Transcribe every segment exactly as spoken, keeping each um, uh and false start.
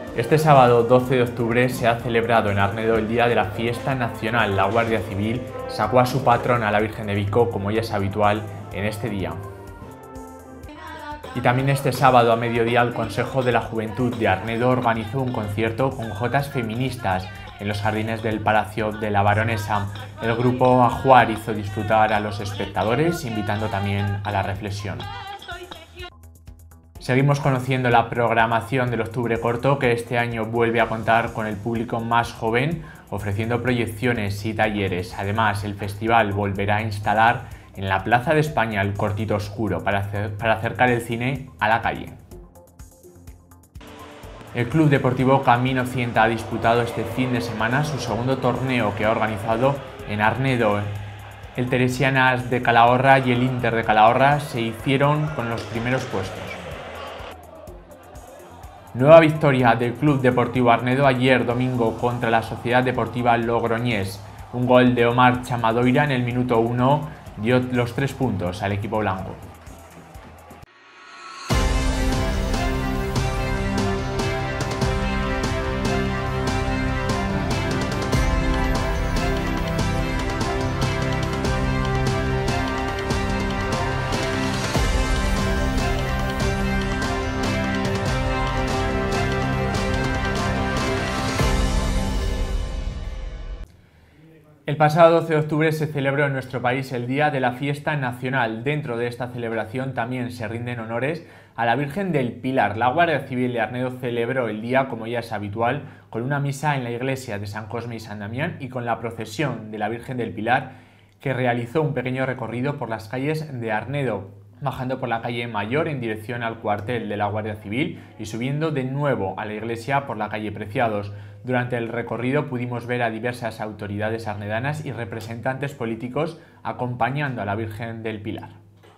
Este sábado doce de octubre se ha celebrado en Arnedo el Día de la Fiesta Nacional. La Guardia Civil sacó a su patrona, la Virgen de Vico, como ya es habitual en este día. Y también este sábado a mediodía el Consejo de la Juventud de Arnedo organizó un concierto con jotas feministas en los jardines del Palacio de la Baronesa. El grupo Ajuar hizo disfrutar a los espectadores, invitando también a la reflexión. Seguimos conociendo la programación del Octubre Corto, que este año vuelve a contar con el público más joven, ofreciendo proyecciones y talleres. Además, el festival volverá a instalar en la Plaza de España el Cortito Oscuro para, hacer, para acercar el cine a la calle. El Club Deportivo Camino Cienta ha disputado este fin de semana su segundo torneo que ha organizado en Arnedo. El Teresianas de Calahorra y el Inter de Calahorra se hicieron con los primeros puestos. Nueva victoria del Club Deportivo Arnedo ayer domingo contra la Sociedad Deportiva Logroñés. Un gol de Omar Chamadoira en el minuto uno dio los tres puntos al equipo blanco. El pasado doce de octubre se celebró en nuestro país el Día de la Fiesta Nacional. Dentro de esta celebración también se rinden honores a la Virgen del Pilar. La Guardia Civil de Arnedo celebró el día, como ya es habitual, con una misa en la iglesia de San Cosme y San Damián y con la procesión de la Virgen del Pilar, que realizó un pequeño recorrido por las calles de Arnedo, bajando por la calle Mayor en dirección al cuartel de la Guardia Civil y subiendo de nuevo a la iglesia por la calle Preciados. Durante el recorrido pudimos ver a diversas autoridades arnedanas y representantes políticos acompañando a la Virgen del Pilar.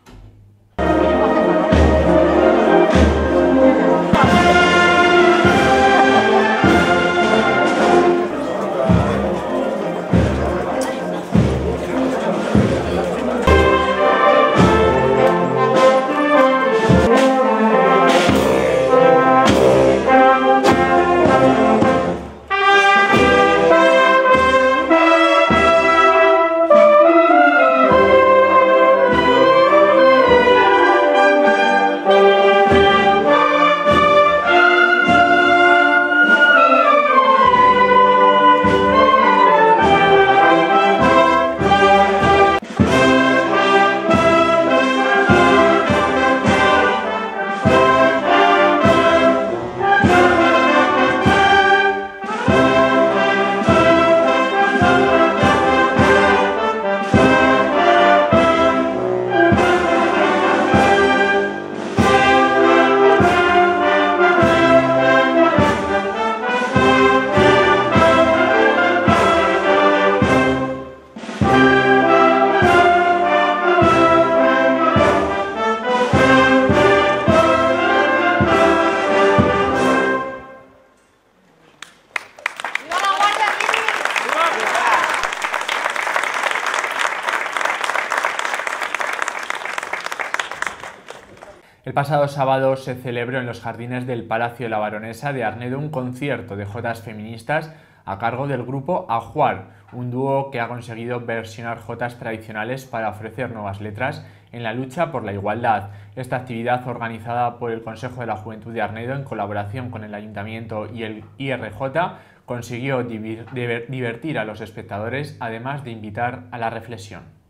El pasado sábado se celebró en los jardines del Palacio de la Baronesa de Arnedo un concierto de jotas feministas a cargo del grupo Ajuar, un dúo que ha conseguido versionar jotas tradicionales para ofrecer nuevas letras en la lucha por la igualdad. Esta actividad, organizada por el Consejo de la Juventud de Arnedo en colaboración con el Ayuntamiento y el I R J, consiguió divertir a los espectadores, además de invitar a la reflexión.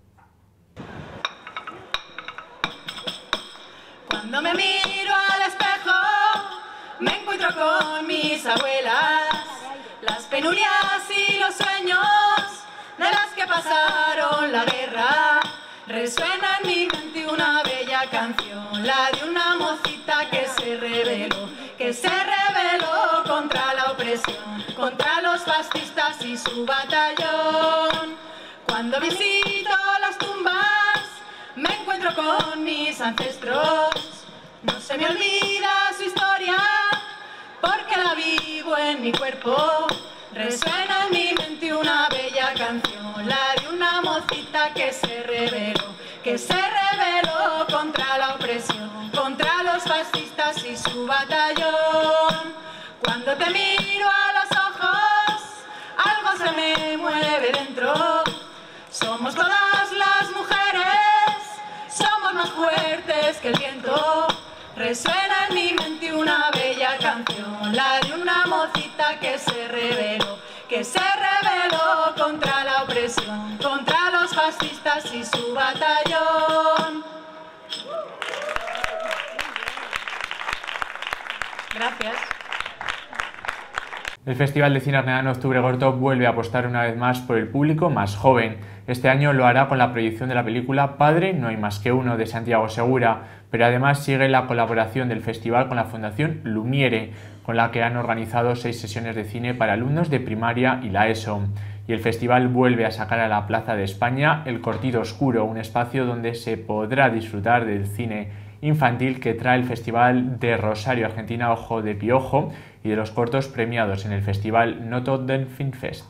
Cuando me miro al espejo, me encuentro con mis abuelas, las penurias y los sueños de las que pasaron la guerra. Resuena en mi mente una bella canción, la de una mocita que se rebeló, que se rebeló contra la opresión, contra los fascistas y su batallón. Cuando visito las tumbas, me encuentro con mis ancestros, no se me olvida su historia, porque la vivo en mi cuerpo. Resuena en mi mente una bella canción, la de una mocita que se rebeló, que se rebeló contra la opresión, contra los fascistas y su batallón. Cuando te Resuena en mi mente una bella canción, la de una mocita que se rebeló, que se rebeló contra la opresión, contra los fascistas y su batallón. Gracias. El Festival de Cine Arnedano Octubre Corto vuelve a apostar una vez más por el público más joven. Este año lo hará con la proyección de la película Padre no hay más que uno, de Santiago Segura, pero además sigue la colaboración del festival con la Fundación Lumiere, con la que han organizado seis sesiones de cine para alumnos de primaria y la ESO. Y el festival vuelve a sacar a la Plaza de España El Cortito Oscuro, un espacio donde se podrá disfrutar del cine infantil que trae el Festival de Rosario, Argentina, Ojo de Piojo, y de los cortos premiados en el Festival Noto del Filmfest.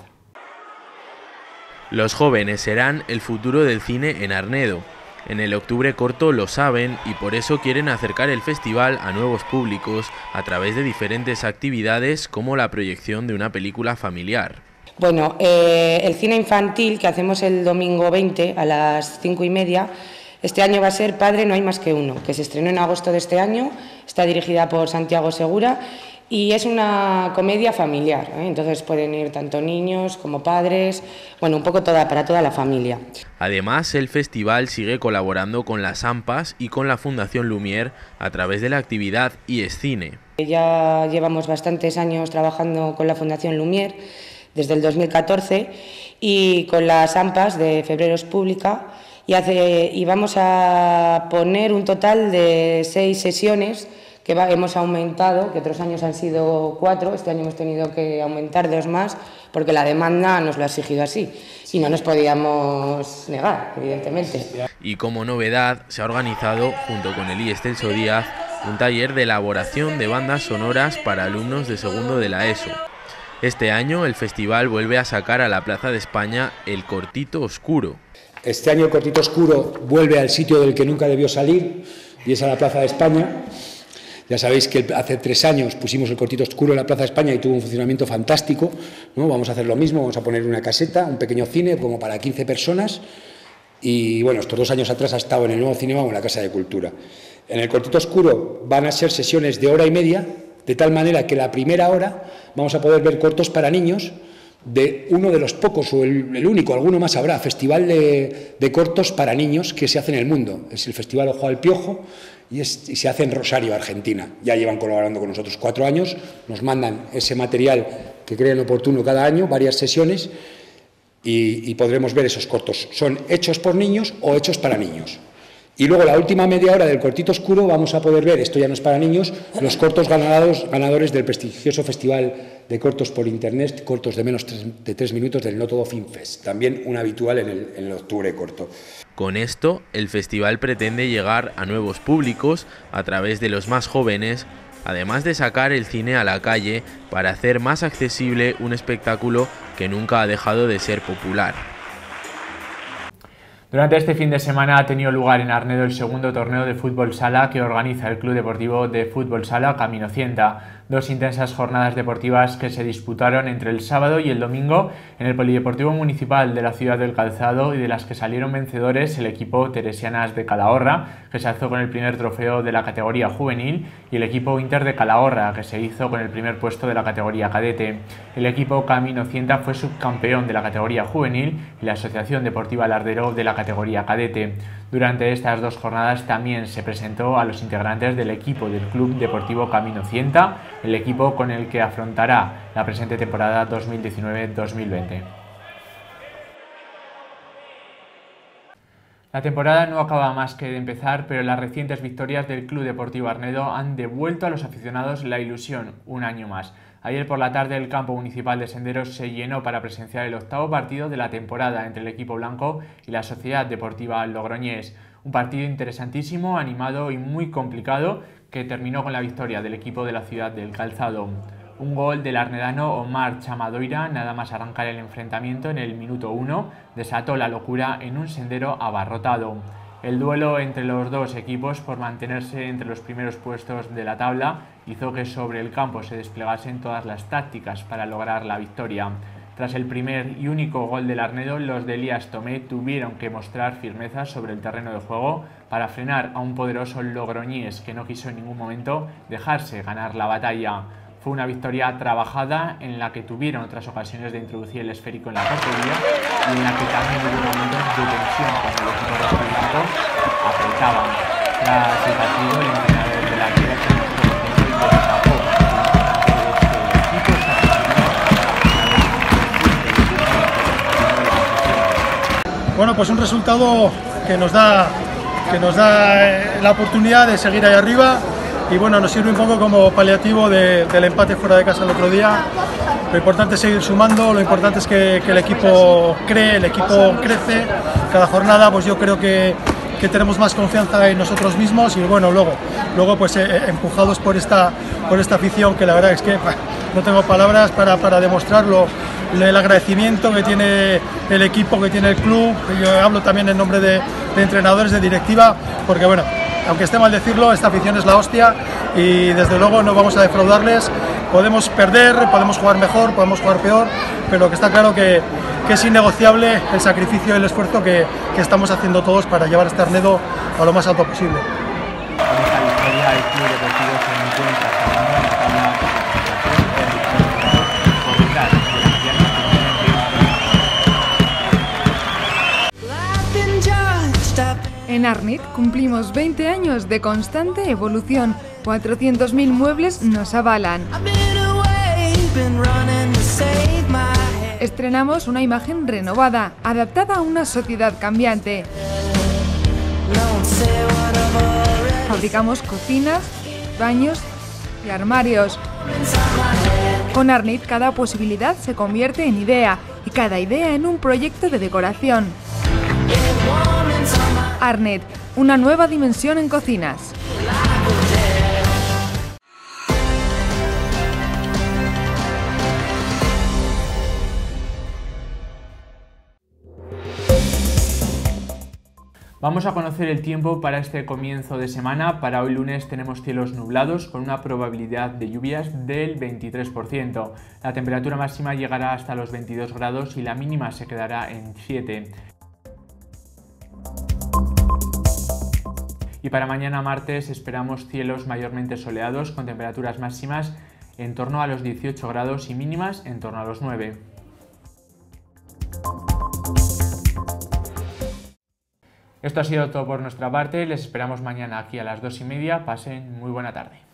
Los jóvenes serán el futuro del cine en Arnedo. En el Octubre Corto lo saben y por eso quieren acercar el festival a nuevos públicos a través de diferentes actividades como la proyección de una película familiar. Bueno, eh, el cine infantil que hacemos el domingo veinte a las cinco y media, este año va a ser Padre no hay más que uno, que se estrenó en agosto de este año, está dirigida por Santiago Segura y es una comedia familiar, ¿eh? Entonces pueden ir tanto niños como padres, bueno, un poco toda, para toda la familia. Además, el festival sigue colaborando con las AMPAs y con la Fundación Lumiere a través de la actividad iEscine. Ya llevamos bastantes años trabajando con la Fundación Lumiere, desde el dos mil catorce, y con las AMPAs de Febreros Pública, y, hace, y vamos a poner un total de seis sesiones que va, hemos aumentado, que otros años han sido cuatro, este año hemos tenido que aumentar dos más, porque la demanda nos lo ha exigido así, y no nos podíamos negar, evidentemente. Y como novedad, se ha organizado, junto con el I E S Celso Díaz, un taller de elaboración de bandas sonoras para alumnos de segundo de la ESO. Este año el festival vuelve a sacar a la Plaza de España El Cortito Oscuro. Este año El Cortito Oscuro vuelve al sitio del que nunca debió salir, y es a la Plaza de España. Ya sabéis que hace tres años pusimos El Cortito Oscuro en la Plaza de España y tuvo un funcionamiento fantástico, ¿no? Vamos a hacer lo mismo, vamos a poner una caseta, un pequeño cine como para quince personas, y bueno, estos dos años atrás ha estado en el Nuevo Cinema o en la Casa de Cultura. En El Cortito Oscuro van a ser sesiones de hora y media, de tal manera que la primera hora vamos a poder ver cortos para niños de uno de los pocos, o el, el único, alguno más habrá, festival de, de cortos para niños que se hace en el mundo. Es el Festival Ojo al Piojo y, es, y se hace en Rosario, Argentina. Ya llevan colaborando con nosotros cuatro años, nos mandan ese material que creen oportuno cada año, varias sesiones, y, y podremos ver esos cortos. Son hechos por niños o hechos para niños. Y luego la última media hora del Cortito Oscuro vamos a poder ver, esto ya no es para niños, los cortos ganadores, ganadores del prestigioso Festival de Cortos por Internet, cortos de menos de tres minutos del No Todo Film Fest, también un habitual en el, en el Octubre Corto. Con esto, el festival pretende llegar a nuevos públicos a través de los más jóvenes, además de sacar el cine a la calle para hacer más accesible un espectáculo que nunca ha dejado de ser popular. Durante este fin de semana ha tenido lugar en Arnedo el segundo torneo de fútbol sala que organiza el Club Deportivo de Fútbol Sala Camino Cienta. Dos intensas jornadas deportivas que se disputaron entre el sábado y el domingo en el Polideportivo Municipal de la ciudad del Calzado, y de las que salieron vencedores el equipo Teresianas de Calahorra, que se alzó con el primer trofeo de la categoría juvenil, y el equipo Inter de Calahorra, que se hizo con el primer puesto de la categoría cadete. El equipo Camino Cienta fue subcampeón de la categoría juvenil y la Asociación Deportiva Lardero de la categoría cadete. Durante estas dos jornadas también se presentó a los integrantes del equipo del Club Deportivo Camino Cienta, el equipo con el que afrontará la presente temporada dos mil diecinueve dos mil veinte. La temporada no acaba más que de empezar, pero las recientes victorias del Club Deportivo Arnedo han devuelto a los aficionados la ilusión un año más. Ayer por la tarde el campo municipal de Senderos se llenó para presenciar el octavo partido de la temporada entre el equipo blanco y la Sociedad Deportiva Logroñés. Un partido interesantísimo, animado y muy complicado, que terminó con la victoria del equipo de la ciudad del Calzado. Un gol del arnedano Omar Chamadoira, nada más arrancar el enfrentamiento en el minuto uno, desató la locura en un sendero abarrotado. El duelo entre los dos equipos por mantenerse entre los primeros puestos de la tabla hizo que sobre el campo se desplegasen todas las tácticas para lograr la victoria. Tras el primer y único gol del Arnedo, los de Elías Tomé tuvieron que mostrar firmeza sobre el terreno de juego para frenar a un poderoso Logroñés que no quiso en ningún momento dejarse ganar la batalla. Fue una victoria trabajada en la que tuvieron otras ocasiones de introducir el esférico en la portería y en la que también hubo momentos de tensión cuando el equipo rojiblanco apretaban. Tras el partido, el entrenador de la Liga se mostró contento y destacó que este equipo está consiguiendo. Bueno, pues un resultado que nos da, que nos da la oportunidad de seguir ahí arriba. Y bueno, nos sirve un poco como paliativo de, del empate fuera de casa el otro día. Lo importante es seguir sumando, lo importante es que, que el equipo cree, el equipo crece. Cada jornada pues yo creo que, que tenemos más confianza en nosotros mismos y bueno, luego, luego pues eh, empujados por esta, por esta afición que la verdad es que bah, no tengo palabras para, para demostrarlo, el agradecimiento que tiene el equipo, que tiene el club. Yo hablo también en nombre de, de entrenadores, de directiva, porque bueno, aunque esté mal decirlo, esta afición es la hostia y desde luego no vamos a defraudarles. Podemos perder, podemos jugar mejor, podemos jugar peor, pero que está claro que, que es innegociable el sacrificio y el esfuerzo que, que estamos haciendo todos para llevar este Arnedo a lo más alto posible. Con esta victoria, el Club Deportivo se encuentra jugando en la tabla de clasificación por detrás de la Guardia Civil. En Arnit cumplimos veinte años de constante evolución. cuatrocientos mil muebles nos avalan. Estrenamos una imagen renovada, adaptada a una sociedad cambiante. Fabricamos cocinas, baños y armarios. Con Arnit cada posibilidad se convierte en idea y cada idea en un proyecto de decoración. Arnit, una nueva dimensión en cocinas. Vamos a conocer el tiempo para este comienzo de semana. Para hoy lunes tenemos cielos nublados con una probabilidad de lluvias del veintitrés por ciento. La temperatura máxima llegará hasta los veintidós grados y la mínima se quedará en siete. Y para mañana martes esperamos cielos mayormente soleados con temperaturas máximas en torno a los dieciocho grados y mínimas en torno a los nueve. Esto ha sido todo por nuestra parte, les esperamos mañana aquí a las dos y media, pasen muy buena tarde.